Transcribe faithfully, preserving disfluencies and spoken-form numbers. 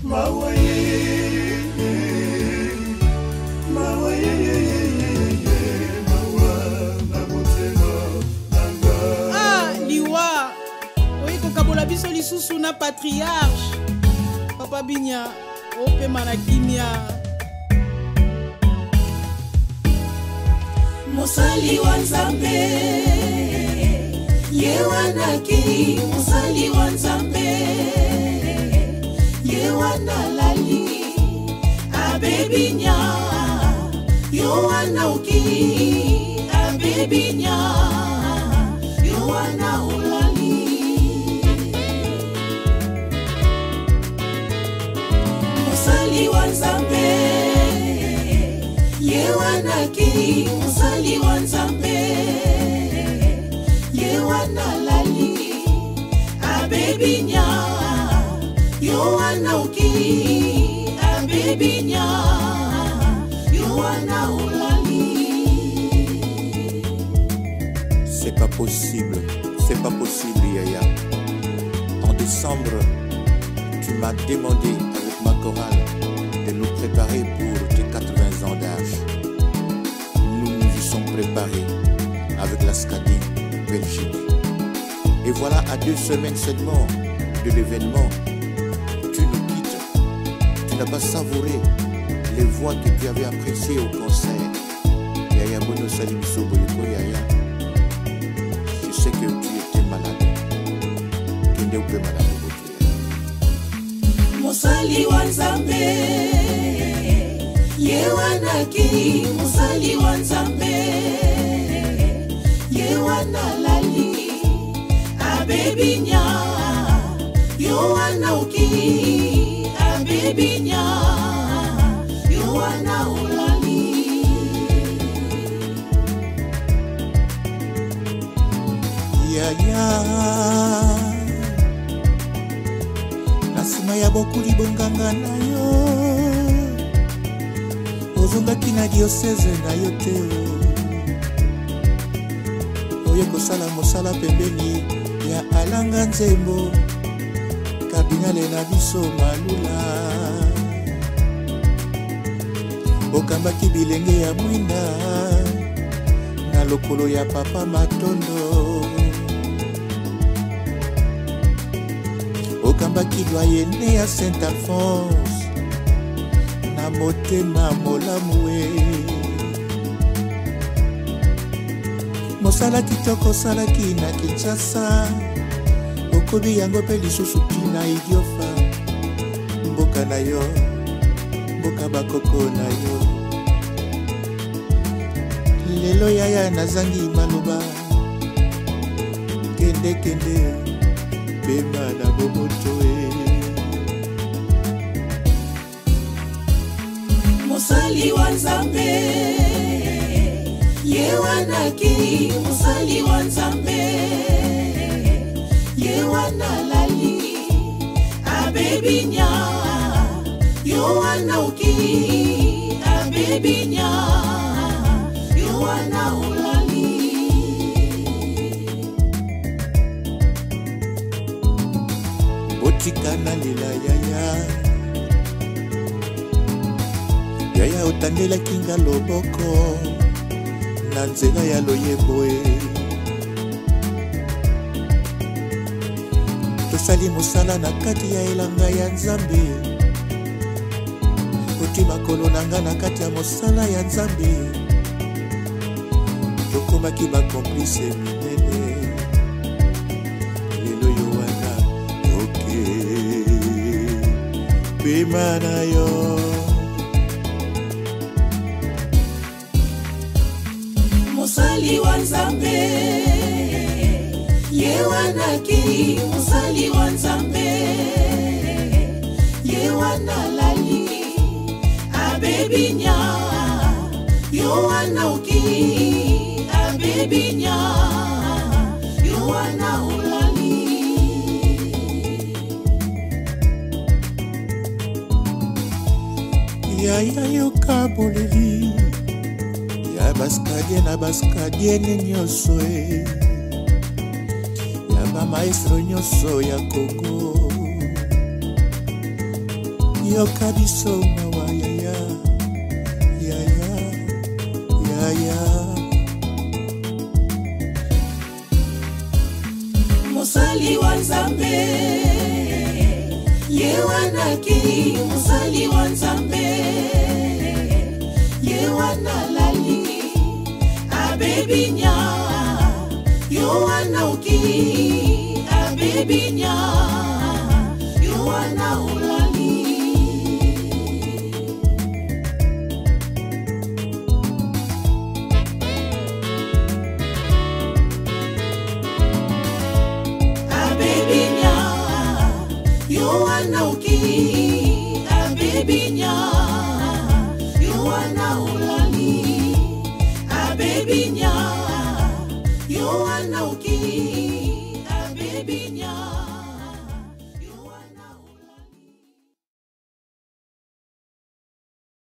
Na Patriarche Papa Binia Ope Manakimia Mosali Wanzambe Ye Wana ki Mosali Wanzambe Ye Wana Lali Abbe Binia Yo Wana uki Abbe Binia Yo Wana Olali Musali Wanzambe Ye Wana ki Musali Wanzambe Ye Wana Lali Abbe Binia Yo Wana uki Abbe Binia Yo Wana Olali. C'est pas possible, c'est pas possible Yaya. En décembre, tu m'as demandé avec ma chorale de nous préparer pour tes quatre-vingts ans d'âge. Nous nous y sommes préparés avec la Scadi Belgique. Et voilà, à deux semaines seulement de l'événement, tu nous quittes. Tu n'as pas savouré les voix que tu avais appréciées au concert. Yaya Bono Salibiso Boyoko Yaya. Je sais que tu étais malade. Tu n'es pas malade. Musali Wanzambe Ye Wana ki Musali Wanzambe Ye Wana Lali Abbe Binia Yo Wana uki Abbe Binia Yo Wana Olali. Yaya Nasima ya bokuli bonganga na yo Ozonga kina diocese na yo te Oye kosala mosala pembeni ya alanga nzembo Kardinale na biso malula Okambaki bilenge ya mwinda Na lokolo ya papa matondo Okambaki doyenne ya Saint-Alphonse Na motema molamwe Mosala kitoko salaki na Kinshasa Okobi yango pe lisusu tina idiofa Mboka na yo Mboka bakoko na yo Lelo yaya nazangi maloba Kende kende Bema na bomotoe Musali Wanzambe Ye Wana ki Musali Wanzambe Ye Wana Lali Abbe Binia Yo Wana uki Abbe Binia Yo Wana Olali. Botikana lila yaya Yaya otandela kinga loboko Na nzela ya loyeboe Tosali mosala na kati ya elanga ya Nzambe Otima kolonanga na kati ya mosala ya Nzambe Tokomaki ba complice minene Lelo yo wana Bema na yo Musali Wanzambe Ye Wana ki Musali Wanzambe Ye Wana Lali Abbe Binia Yo Wana uki Abbe Binia Yo Wana Olali. Yaya yo kaboleli Ya baskadie na baskadienne nyonso e Ya ba maestro nyonso ya Congo yoka biso mawa yaya yaya yaya Musali wa Nzambe ye wana ki musali wa Nzambe ye wana lali Abbe BINIA yo wana uki Abbe BINIA yo wana Olali Abbe BINIA yo wana uki Abbe BINIA yo wana Olali Abbe BINIA yo wana uki Abbe BINIA